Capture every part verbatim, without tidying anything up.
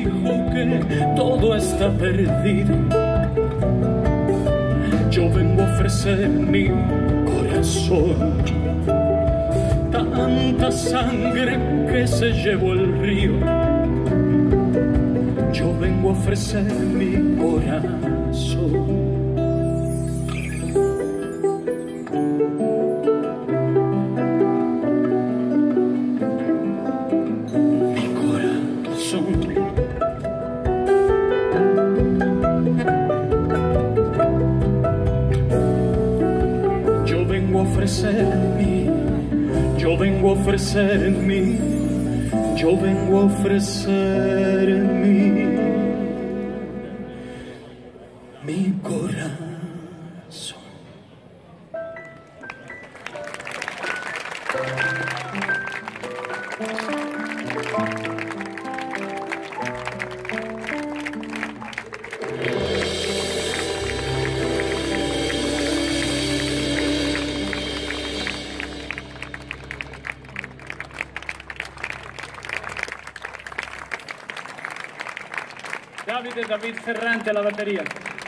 dijo que todo está perdido. Yo vengo a ofrecer mi corazón, tanta sangre que se llevó el río. Yo vengo a ofrecer mi corazón. Yo vengo a ofrecer mi, yo vengo a ofrecer mi, mi corazón. Davide David Ferrante alla batteria.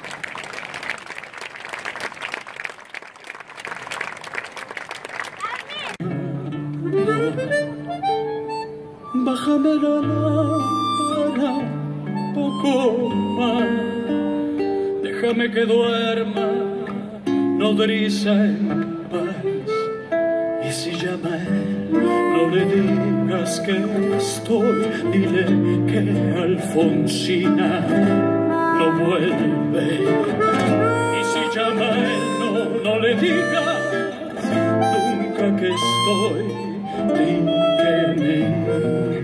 Bájame la lámpara un poco más, déjame que duerma nodriza en paz. Y si llama él, no le digas que estoy, dile que Alfonsina no vuelve. Y si llama él, no, no le digas nunca que estoy, di que me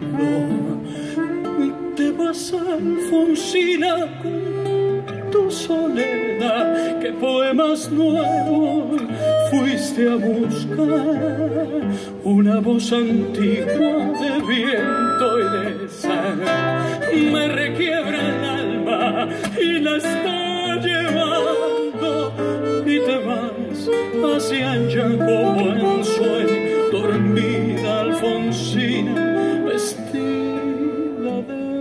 no. Te vas, Alfonsina, con tu soledad, que poemas nuevos fuiste a buscar, una voz antigua de viento y de sal me requiebra el alma y la está llevando, y te vas hacia allá como en sueño, dormida Alfonsina, vestida de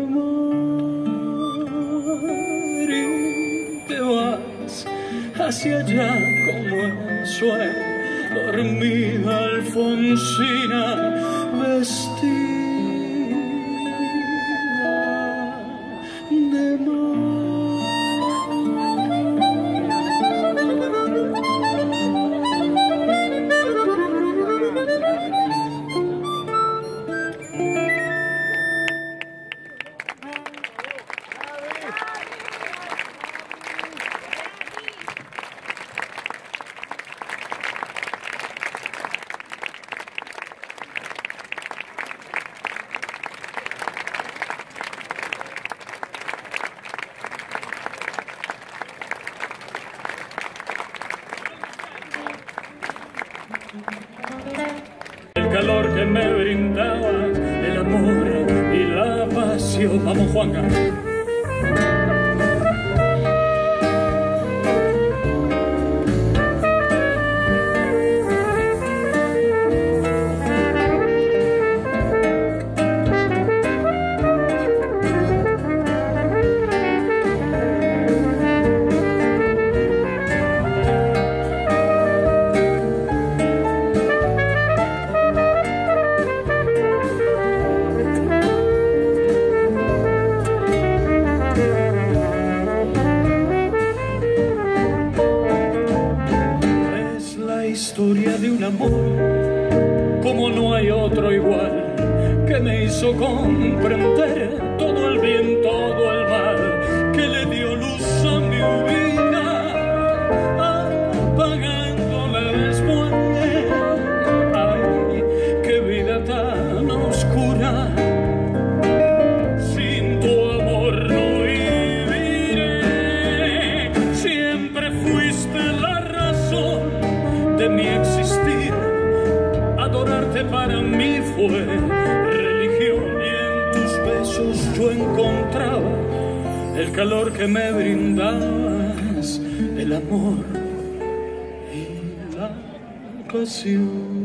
mar, y te vas hacia allá como en sueño, dormida Alfonsina, vestida de mar. El calor que me brindaba, el amor y la pasión. Vamos, Juanga. Historia de un amor como no hay otro igual, que me hizo comprender todo el bien, todo el mal, que le dio luz a mi vida, apagándome después. Ay, qué vida tan oscura, sin tu amor no viviré. Siempre fuiste la razón de mi existir, adorarte para mí fue religión, y en tus besos yo encontraba el calor que me brindabas, el amor y la pasión.